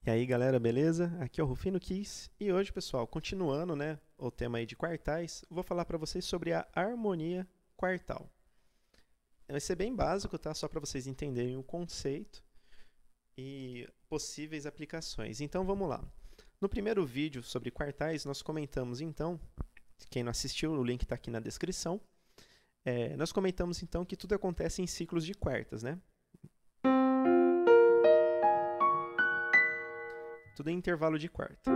E aí galera, beleza? Aqui é o Rufino Kiss e hoje, pessoal, continuando, né, o tema aí de quartais, vou falar para vocês sobre a harmonia quartal. Vai ser bem básico, tá? Só para vocês entenderem o conceito e possíveis aplicações. Então vamos lá. No primeiro vídeo sobre quartais, nós comentamos então, quem não assistiu, o link está aqui na descrição, nós comentamos então que tudo acontece em ciclos de quartas, né? Tudo em intervalo de quarta.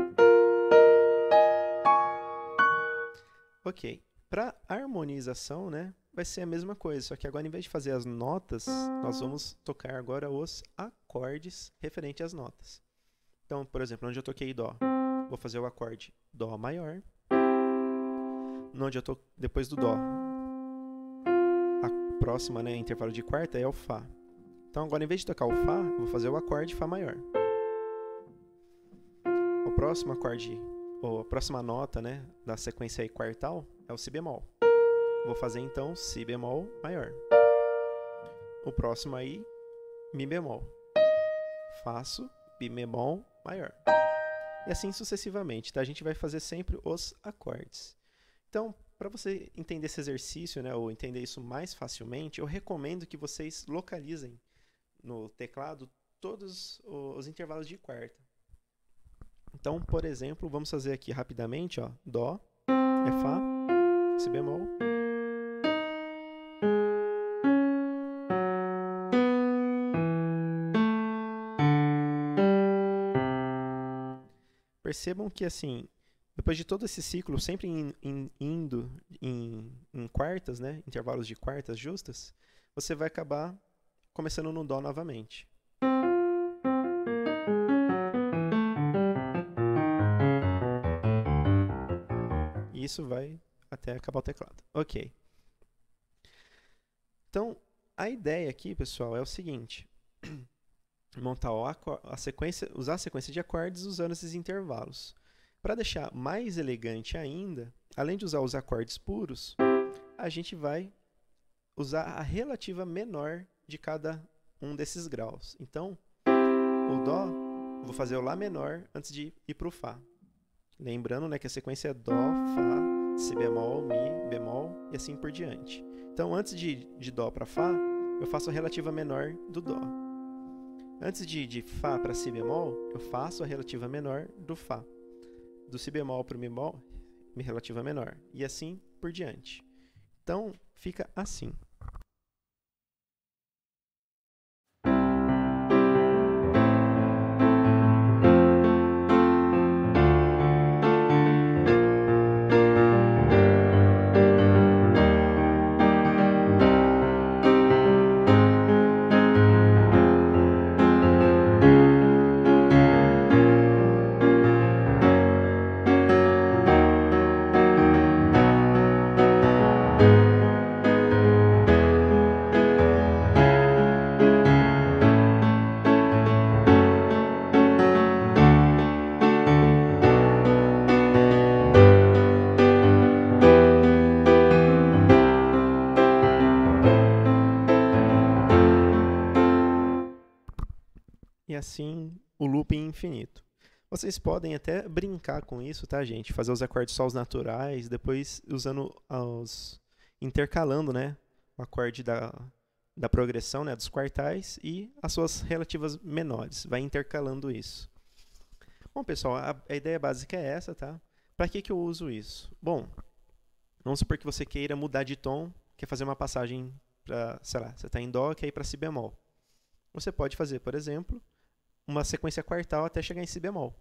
Ok. Para harmonização, né, vai ser a mesma coisa, só que agora, em vez de fazer as notas, nós vamos tocar agora os acordes referentes às notas. Então, por exemplo, onde eu toquei Dó, vou fazer o acorde Dó maior. Onde eu tô depois do Dó, a próxima, né, intervalo de quarta é o Fá. Então, agora, em vez de tocar o Fá, eu vou fazer o acorde Fá maior. O próximo acorde, ou a próxima nota, né, da sequência aí quartal é o Si bemol. Vou fazer então Si bemol maior. O próximo aí, Mi bemol. Faço Mi bemol maior. E assim sucessivamente, tá? A gente vai fazer sempre os acordes. Então, para você entender esse exercício, né, ou entender isso mais facilmente, eu recomendo que vocês localizem no teclado todos os intervalos de quarta. Então, por exemplo, vamos fazer aqui rapidamente, ó, Dó, é Fá, Si bemol, percebam que, assim, depois de todo esse ciclo, sempre indo em quartas, né, intervalos de quartas justas, você vai acabar começando no Dó novamente. E isso vai até acabar o teclado. Ok. Então, a ideia aqui, pessoal, é o seguinte. Montar a sequência, usar a sequência de acordes usando esses intervalos. Para deixar mais elegante ainda, além de usar os acordes puros, a gente vai usar a relativa menor de cada um desses graus. Então, o Dó, vou fazer o Lá menor antes de ir para o Fá. Lembrando, né, que a sequência é Dó, Fá, Si bemol, Mi bemol e assim por diante. Então, antes de Dó para Fá, eu faço a relativa menor do Dó. Antes de Fá para Si bemol, eu faço a relativa menor do Fá. Do Si bemol para o Mi bemol, Mi relativa menor. E assim por diante. Então, fica assim. E assim o looping infinito. Vocês podem até brincar com isso, tá, gente? Fazer os acordes solos naturais, depois usando intercalando, né, o acorde da progressão, né, dos quartais e as suas relativas menores. Vai intercalando isso. Bom, pessoal, a ideia básica é essa, tá? Para que eu uso isso? Bom, vamos supor que você queira mudar de tom, quer fazer uma passagem para, sei lá, você está em Dó, quer ir para Si bemol. Você pode fazer, por exemplo, uma sequência quartal até chegar em Si bemol.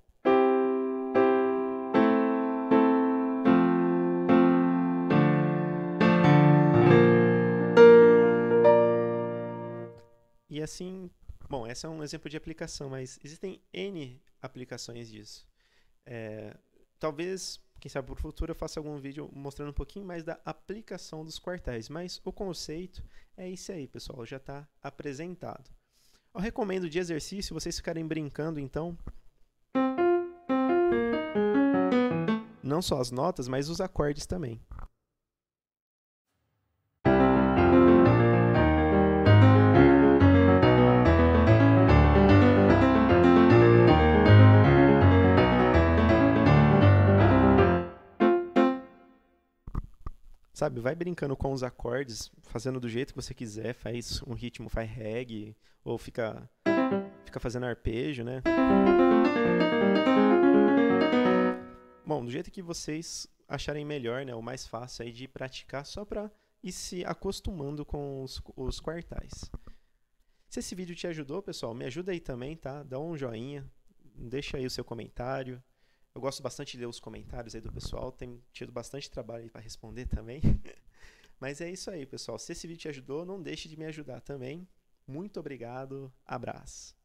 E assim, bom, esse é um exemplo de aplicação, mas existem N aplicações disso. Talvez, quem sabe por futuro, eu faça algum vídeo mostrando um pouquinho mais da aplicação dos quartais, mas o conceito é esse aí, pessoal, já está apresentado. Eu recomendo de exercício vocês ficarem brincando, então, não só as notas, mas os acordes também. Sabe, vai brincando com os acordes, fazendo do jeito que você quiser, faz um ritmo, faz reggae, ou fica fazendo arpejo, né? Bom, do jeito que vocês acharem melhor, né? O mais fácil aí de praticar só para ir se acostumando com os quartais. Se esse vídeo te ajudou, pessoal, me ajuda aí também, tá? Dá um joinha, deixa aí o seu comentário. Eu gosto bastante de ler os comentários aí do pessoal, tem tido bastante trabalho aí para responder também. Mas é isso aí, pessoal. Se esse vídeo te ajudou, não deixe de me ajudar também. Muito obrigado, abraço.